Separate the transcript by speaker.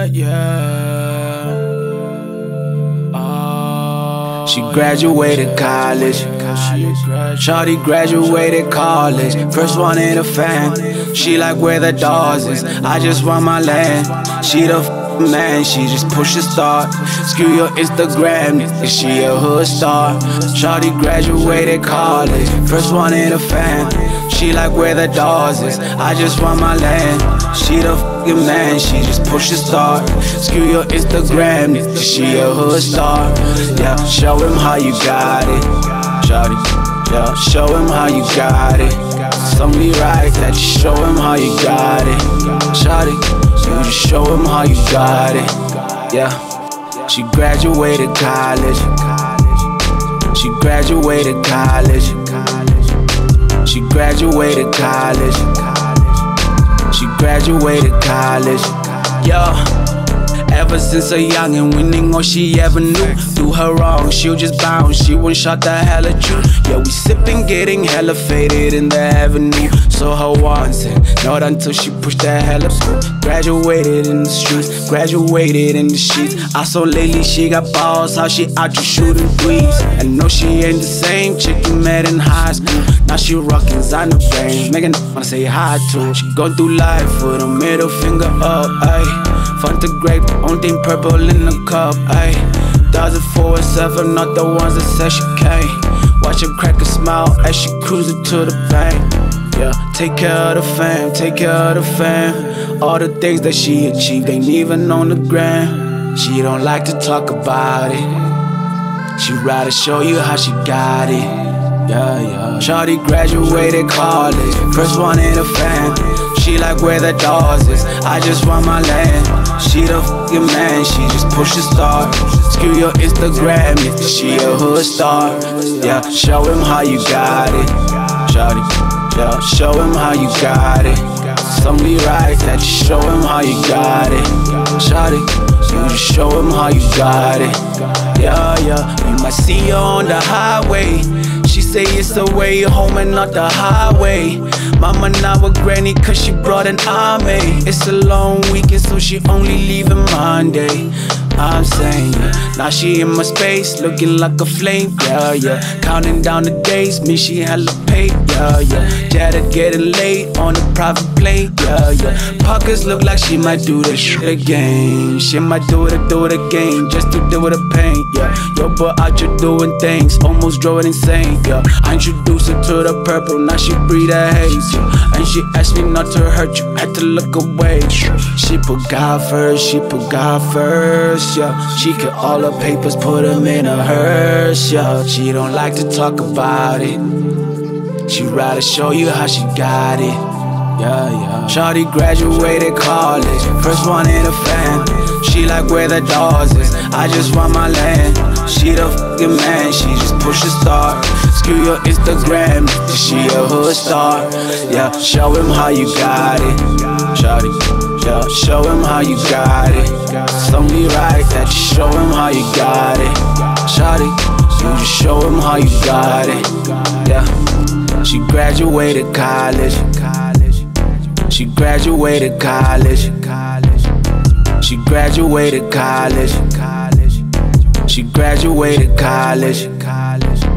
Speaker 1: She graduated college. Shawty graduated college. First one in the fam. She like where the doors is. I just want my land. She the man, she just push the start. Screw your Instagram, is she a hood star? Shawty graduated college. First one in the fam. She like where the doors is. I just want my land. She the man, she just push the start. Screw your Instagram, is she a hood star? Yeah, show him how you got it, shawty. Yeah, show him how you got it. It's only right that you show him how you got it, shawty. You just show him how you got it. Yeah, she graduated college. She graduated college. She graduated college. She graduated college. Yeah. Ever since a youngin', winning all she ever knew. Do her wrong, she'll just bounce. She won't shot the hell at you. Yeah, we sippin', getting hella faded in the avenue. Saw her once and not until she pushed that hella through. Graduated in the streets, graduated in the sheets. I saw lately she got balls, how she out just shooting threes. I know she ain't the same chick you met in high school. Now she rockin' designer brains, making wanna say hi to. She going through life with a middle finger up, ayy. Fanta grape, only thing purple in the cup, ayy. Does it for herself and not the ones that said she can't. Watch her crack a smile as she cruising to the bank. Yeah, take care of the fam, take care of the fam. All the things that she achieved ain't even on the gram. She don't like to talk about it. She'd rather show you how she got it. Yeah, yeah. Shawty graduated college, first one in the fam. She like where the doors is. I just want my land. She the man, she just push the start. Screw your Instagram, she a hood star. Yeah, show him how you got it, shawty. Yeah, show him how you got it. It's only right that you show him how you got it, shawty. You just show him how you got it. Yeah, yeah. You might see her on the highway. She say it's the way home and not the highway. Mama now with granny cause she brought an army. It's a long weekend so she only leaving Monday. I'm saying, yeah. Now she in my space, looking like a flame, yeah, yeah. Counting down the days, me she hella paid, yeah, yeah. Jada getting late on a private plane, yeah, yeah. Pockets look like she might do this shit again. She might do it again, just to deal with the pain, yeah. Yo, but out here doing things, almost drove it insane, yeah. I introduced her to the purple, now she breathe a haze, yeah. And she asked me not to hurt you, had to look away. She put God first, she put God first. Yeah. She kept all her papers, put them in a hearse, yeah. She don't like to talk about it. She'd rather show you how she got it, yeah, yeah. Shawty graduated college, first one in the fam. She like where the doors is. I just want my land. She the man, she just push the start. Screw your Instagram, she a hood star. Yeah, show him how you got it, shawty. Yeah, show him how you got it. It's only right that you show him how you got it, shawty. You just show him how you got it. Yeah, she graduated college. She graduated college. She graduated college. She graduated college.